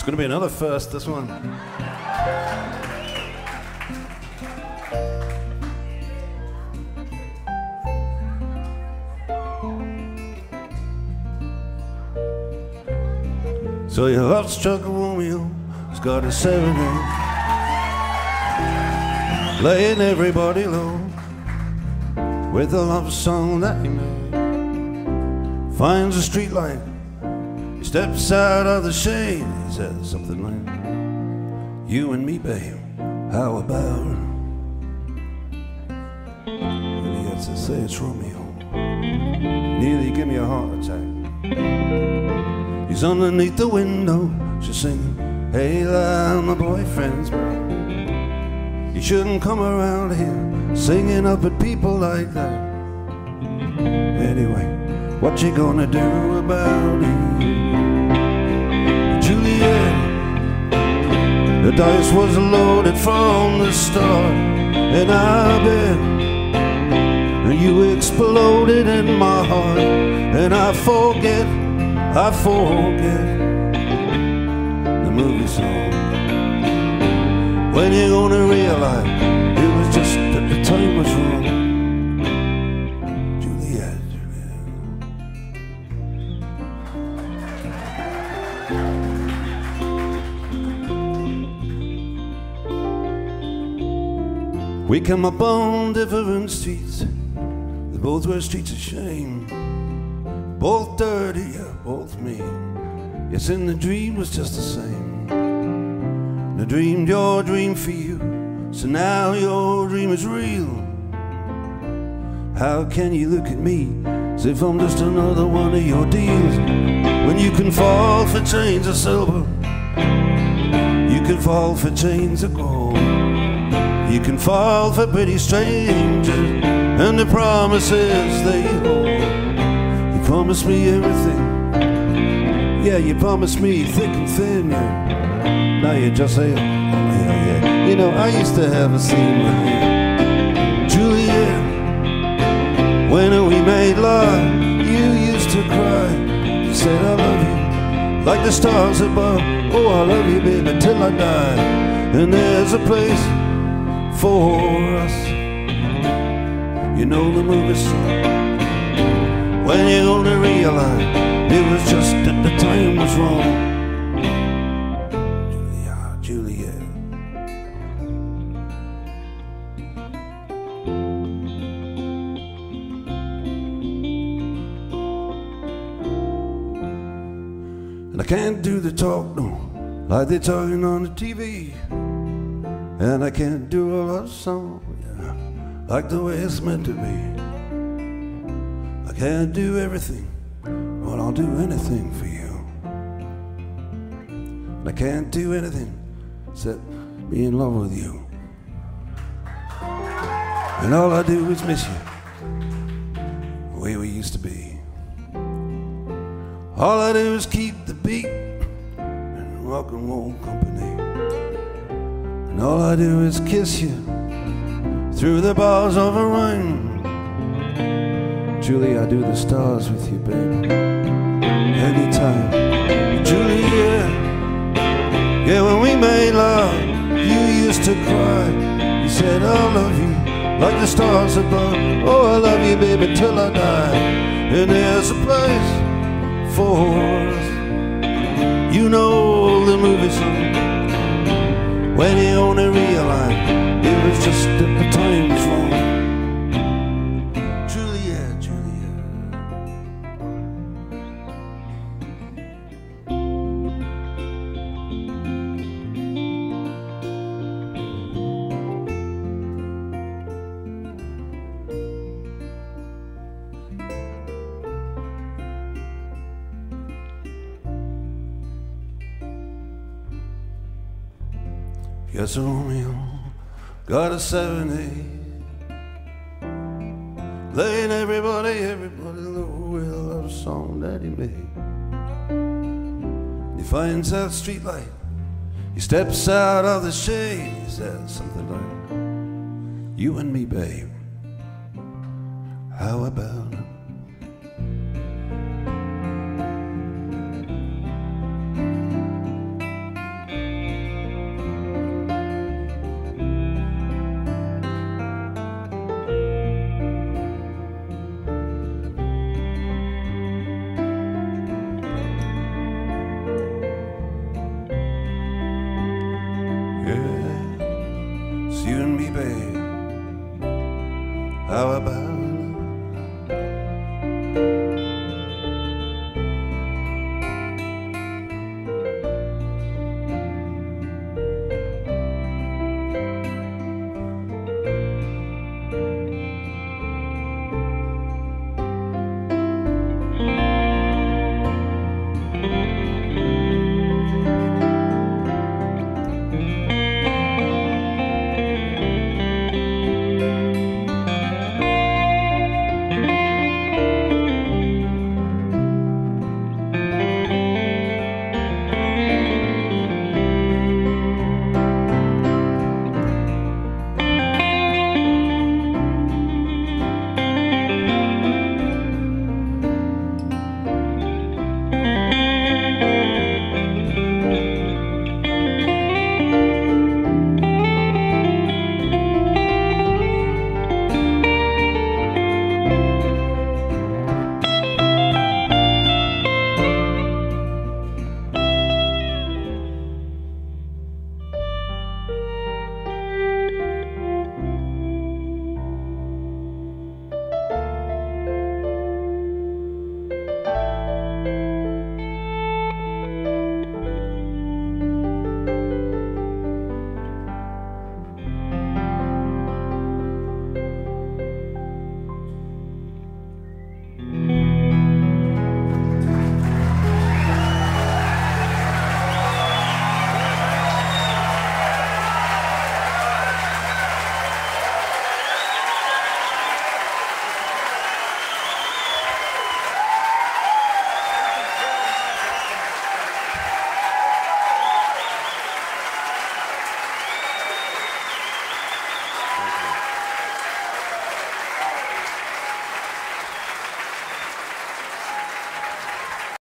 going to be another first, this one. So your heart-struck Romeo has got a serenade, laying everybody low with a love song that he made. Finds a street light, he steps out of the shade, he says something like, "You and me, babe, how about?" And he gets to say it's Romeo. Nearly give me a heart attack. He's underneath the window, she's singing, "Hey, love, my boyfriend's brown. You shouldn't come around here singing up at people like that. Anyway, what you gonna do about it?" Juliet, the dice was loaded from the start, and I bet you exploded in my heart, and I forget the movie song. When you gonna realize it was just that the time was wrong? Juliet, Juliet. We come up on different streets, they both were streets of shame. Both dirty, yeah, both mean. Yes, and the dream was just the same. I dreamed your dream for you, so now your dream is real. How can you look at me as if I'm just another one of your deals? When you can fall for chains of silver, you can fall for chains of gold. You can fall for pretty strangers and the promises they hold. You promised me everything, yeah, you promised me thick and thin, yeah. Now you just say, oh yeah, yeah. You know, I used to have a scene with you, Juliet. When we made love, you used to cry. You said I love you, like the stars above. Oh, I love you, baby, till I die. And there's a place for us. You know the movie song. When you're gonna realize it was just that the time was wrong. Juliet. And I can't do the talk, no, like they're talking on the TV. And I can't do a love song, yeah, like the way it's meant to be. I can't do everything, but I'll do anything for you. And I can't do anything except be in love with you. And all I do is miss you, the way we used to be. All I do is keep the beat and rock and roll company. And all I do is kiss you through the bars of a rhyme. Julie, I do the stars with you, baby, anytime. Juliet, yeah, when we made love, you used to cry. You said I love you, like the stars above. Oh, I love you, baby, till I die. And there's a place for us. You know the movie song. When you only realize it was just that the time was wrong. Juliet, Juliet. Yes, Romeo got a 70, laying everybody low with a love song that he made. He finds that street light, he steps out of the shade, he says something like, "You and me, babe, how about it?"